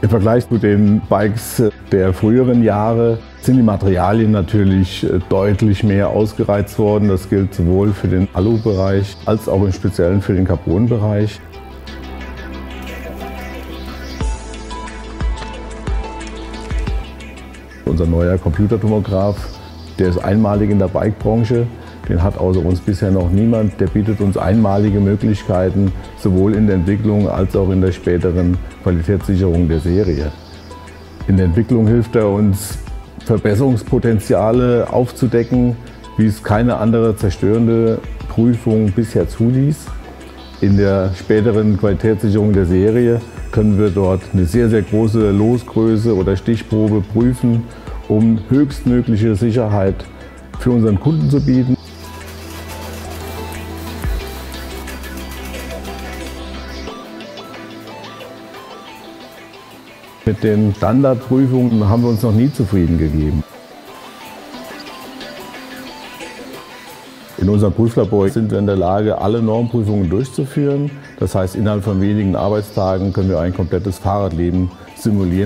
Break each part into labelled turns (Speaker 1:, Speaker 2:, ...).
Speaker 1: Im Vergleich zu den Bikes der früheren Jahre sind die Materialien natürlich deutlich mehr ausgereizt worden. Das gilt sowohl für den Alu-Bereich als auch im Speziellen für den Carbon-Bereich. Unser neuer Computertomograph, der ist einmalig in der Bike-Branche. Den hat außer uns bisher noch niemand. Der bietet uns einmalige Möglichkeiten, sowohl in der Entwicklung als auch in der späteren Qualitätssicherung der Serie. In der Entwicklung hilft er uns, Verbesserungspotenziale aufzudecken, wie es keine andere zerstörende Prüfung bisher zuließ. In der späteren Qualitätssicherung der Serie können wir dort eine sehr, sehr große Losgröße oder Stichprobe prüfen, um höchstmögliche Sicherheit für unseren Kunden zu bieten. Mit den Standardprüfungen haben wir uns noch nie zufrieden gegeben. In unserem Prüflabor sind wir in der Lage, alle Normprüfungen durchzuführen. Das heißt, innerhalb von wenigen Arbeitstagen können wir ein komplettes Fahrradleben simulieren.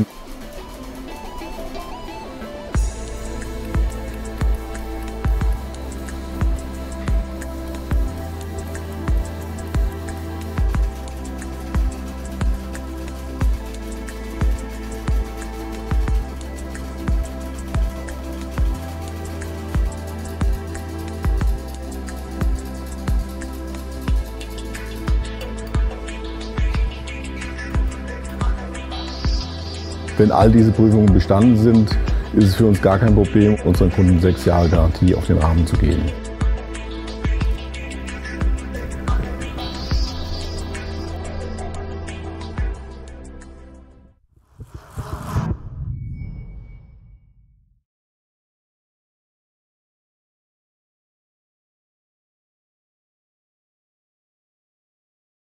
Speaker 1: Wenn all diese Prüfungen bestanden sind, ist es für uns gar kein Problem, unseren Kunden 6 Jahre Garantie auf den Rahmen zu geben.